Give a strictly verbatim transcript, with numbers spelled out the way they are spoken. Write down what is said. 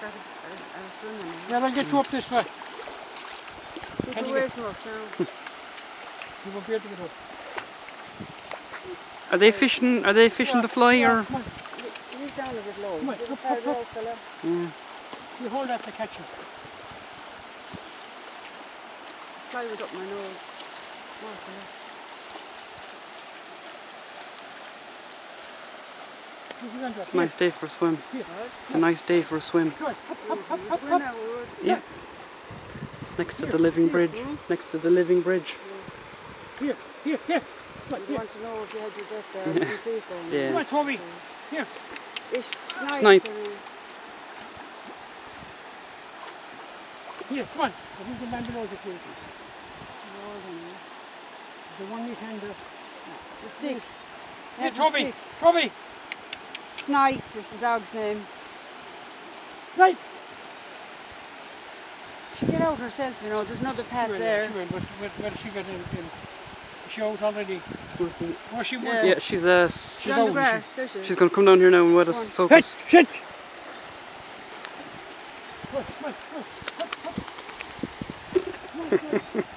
got a, a, a swimming. Yeah, I'll get you up this way. Keep away from us now. You won't be able to get up. Are they fishing? Are they fishing yeah, the fly yeah, or? come on. He's down a bit low. Come on, He's a up, bit up, up. out, fella. Yeah. You hold that to catch him. Fly was up my nose. Come on, fella. It's a nice day for a swim. It's a nice day for a swim. Yeah. Next to the living bridge. Next to the living bridge. Here, here, here. You want to know if you had your breath there. You can see it there. Yeah. Come on, Toby. Here. Fish, snipe. Snipe. Here, come on. I think the man below is accusing. The one you can do. The stick. Here, Yes, the Toby. stick. Toby. Snipe is the dog's name. Snipe. She get out herself, you know. There's another path She will, there. She will, but, but, but she got in, in. She out already. Oh, she Yeah. Yeah, she's uh, She's she's on out. the grass, there she is. she's gonna come down here now and wet us, soak Sit, us. sit. Come on, come on, come on. Come on, come on.